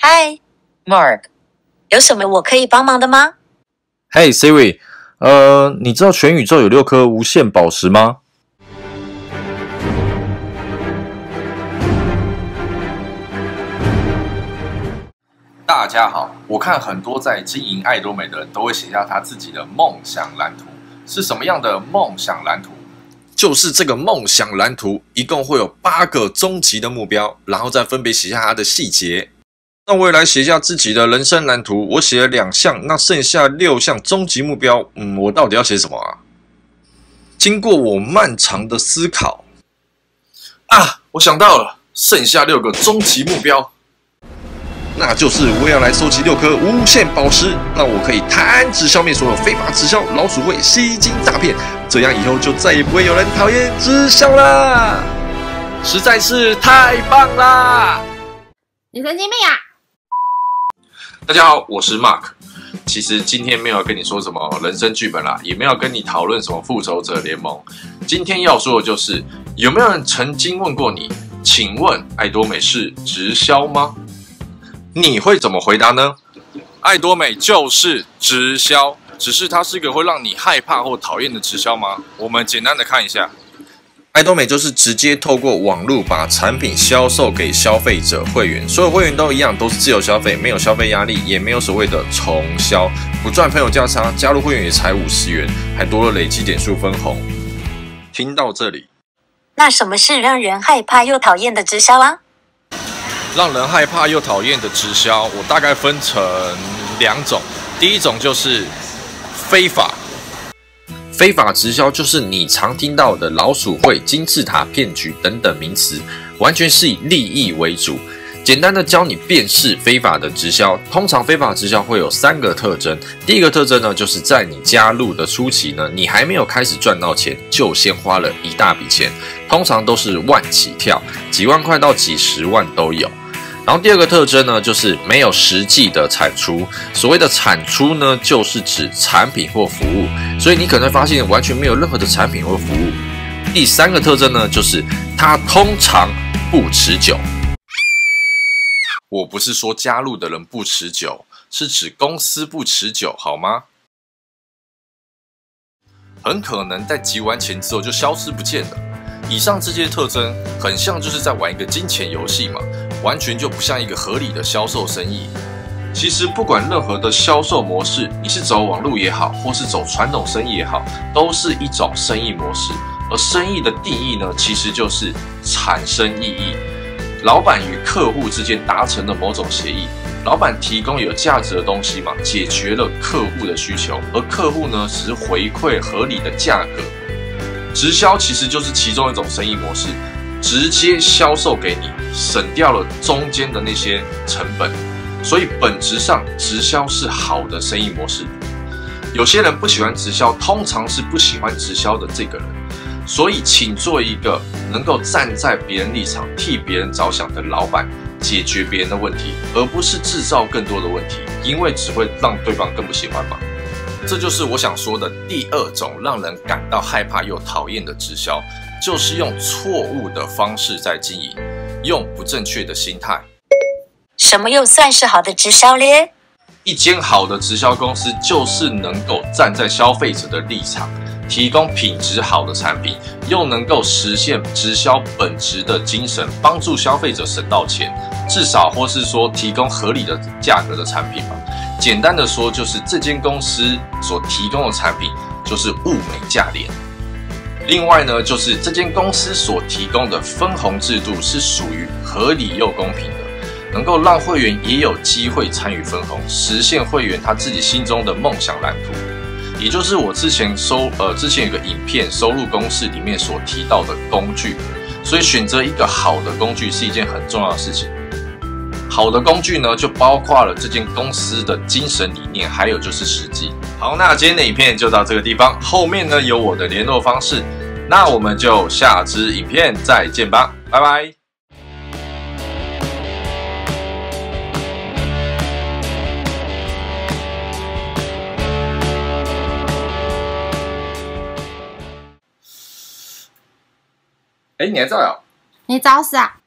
嗨 ，Mark， 有什么我可以帮忙的吗？ 嘿 Siri， 你知道全宇宙有6颗无限宝石吗？ 大家好，我看很多在经营爱多美的人都会写下他自己的梦想蓝图。是什么样的梦想蓝图？就是这个梦想蓝图一共会有8个终极的目标，然后再分别写下它的细节。那我也来写一下自己的人生蓝图，我写了2项，那剩下6项终极目标，我到底要写什么啊？经过我漫长的思考，我想到了，剩下6个终极目标。那就是我要来收集6颗无限宝石，那我可以弹指消灭所有非法直销、老鼠会、吸金诈骗，这样以后就再也不会有人讨厌直销啦！实在是太棒啦！ 你神经病啊！ 大家好，我是 Mark。其实今天没有跟你说什么人生剧本啦，也没有跟你讨论什么复仇者联盟。今天要说的就是，有没有人曾经问过你，请问爱多美是直销吗？你会怎么回答呢？爱多美就是直销，只是它是一个会让你害怕或讨厌的直销吗？我们简单的看一下，爱多美就是直接透过网络把产品销售给消费者会员，所有会员都一样，都是自由消费，没有消费压力，也没有所谓的重销，不赚朋友价差，加入会员也才50元，还多了累积点数分红。听到这里， 那什么是让人害怕又讨厌的直销啊？ 让人害怕又讨厌的直销，我大概分成2种。第一种就是非法直销，就是你常听到的老鼠会、金字塔骗局等等名词，完全是以利益为主。简单的教你辨识非法的直销。通常非法直销会有3个特征。第一个特征呢，就是在你加入的初期呢，你还没有开始赚到钱，就先花了一大笔钱，通常都是万起跳，几万块到几十万都有。然后第二个特征呢，就是没有实际的产出。所谓的产出呢，就是指产品或服务，所以你可能会发现完全没有任何的产品或服务。第3个特征呢，就是它通常不持久。我不是说加入的人不持久，是指公司不持久，好吗？很可能在集完钱之后就消失不见了。以上这些特征很像就是在玩一个金钱游戏嘛，完全就不像一个合理的销售生意。其实不管任何的销售模式，你是走网络也好，或是走传统生意也好，都是一种生意模式。而生意的定义呢，其实就是产生意义。老板与客户之间达成了某种协议，老板提供有价值的东西嘛，解决了客户的需求，而客户呢，只是回馈合理的价格。直销其实就是其中一种生意模式，直接销售给你，省掉了中间的那些成本，所以本质上直销是好的生意模式。有些人不喜欢直销，通常是不喜欢直销的这个人，所以请做一个能够站在别人立场，替别人着想的老板，解决别人的问题，而不是制造更多的问题，因为只会让对方更不喜欢嘛。这就是我想说的第2种让人感到害怕又讨厌的直销，就是用错误的方式在经营，用不正确的心态。 什么又算是好的直销咧？ 一间好的直销公司就是能够站在消费者的立场，提供品质好的产品，又能够实现直销本质的精神，帮助消费者省到钱，至少或是说提供合理的价格的产品吧。简单的说，就是这间公司所提供的产品就是物美价廉。另外呢，就是这间公司所提供的分红制度是属于合理又公平的，能够让会员也有机会参与分红，实现会员他自己心中的梦想蓝图。也就是我之前有个影片收入公式里面所提到的工具，所以选择一个好的工具是一件很重要的事情。好的工具呢，就包括了这间公司的精神理念，还有就是实际。好，那今天的影片就到这个地方，后面呢有我的联络方式，那我们就下支影片再见吧，拜拜。你还在啊？ 你找死啊！